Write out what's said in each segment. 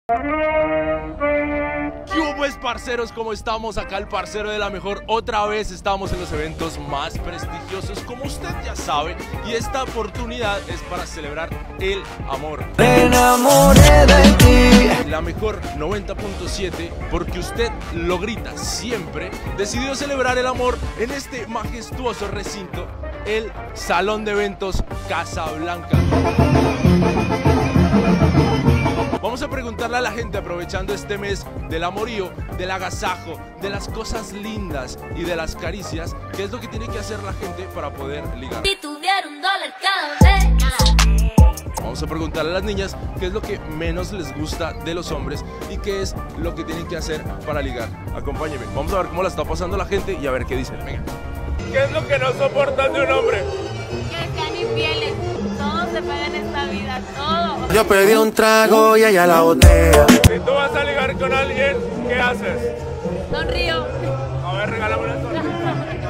¿Qué pues, parceros? ¿Cómo estamos? Acá el parcero de la mejor. Otra vez estamos en los eventos más prestigiosos, como usted ya sabe, y esta oportunidad es para celebrar el amor. Me enamoré de ti. La mejor 90.7, porque usted lo grita siempre, decidió celebrar el amor en este majestuoso recinto, el Salón de Eventos Casablanca. Vamos a preguntarle a la gente, aprovechando este mes del amorío, del agasajo, de las cosas lindas y de las caricias, qué es lo que tiene que hacer la gente para poder ligar. Si tuviera $1 cada vez. Vamos a preguntarle a las niñas qué es lo que menos les gusta de los hombres y qué es lo que tienen que hacer para ligar. Acompáñenme, vamos a ver cómo la está pasando la gente y a ver qué dicen. Venga. ¿Qué es lo que no soportan de un hombre? Que sean infieles. Todo se paga en esta vida, todo. Yo pedí un trago y ella la botella. Si tú vas a ligar con alguien, ¿qué haces? Sonrío. A ver, regálame una sonrisa.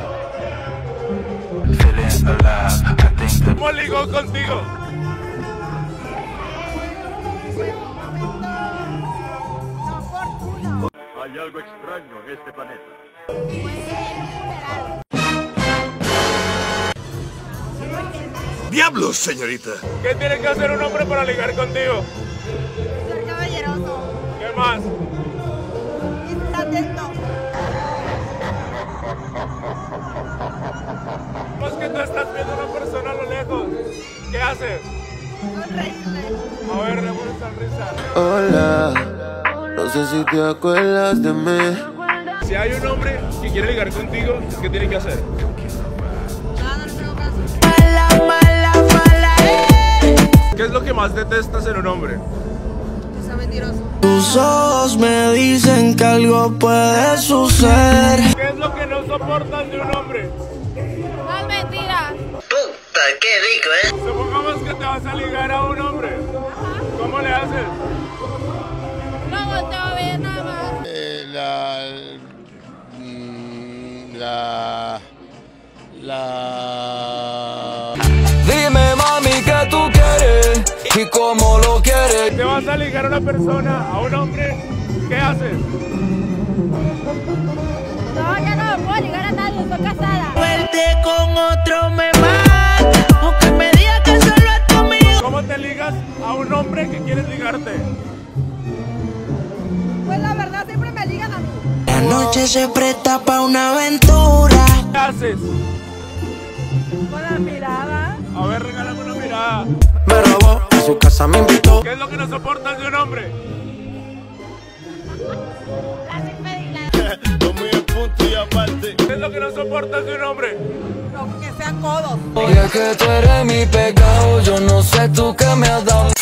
¿Cómo ligó contigo? Hay algo extraño en este planeta. ¡Diablos, señorita! ¿Qué tiene que hacer un hombre para ligar contigo? Ser caballeroso ¿Qué más? y estar atento. Más que tú estás viendo a una persona a lo lejos. ¿Qué haces? Sonreírle. A ver, dame una sonrisa. Hola, no sé si te acuerdas de mí. Si hay un hombre que quiere ligar contigo, ¿qué tiene que hacer? Nada, no tengo caso. ¿Qué es lo que más detestas en un hombre? Que sea mentiroso. Tus ojos me dicen que algo puede suceder. ¿Qué es lo que no soportas de un hombre? No es mentira. Puta, qué rico, Supongamos que te vas a ligar a un hombre. ¿Cómo le haces? No volteo a ver nada más. Dime, mami, qué tú quieres y cómo lo quieres. ¿Te vas a ligar a una persona, a un hombre? ¿Qué haces? No, ya no me puedo ligar a nadie, estoy casada. Verte con otro me mata, aunque me diga que solo es conmigo. ¿Cómo te ligas a un hombre que quieres ligarte? Pues la verdad siempre me ligan a mí. La noche se presta pa' una aventura. ¿Qué haces? Con la mirada. A ver, regálame una mirada. Me robó, a su casa me invitó. ¿Qué es lo que no soportas de un hombre? Así pedirla. Muy en punto y aparte. ¿Qué es lo que no soportas de un hombre? No, que sean codos. Oye, que tú eres mi pecado, yo no sé tú qué me has dado.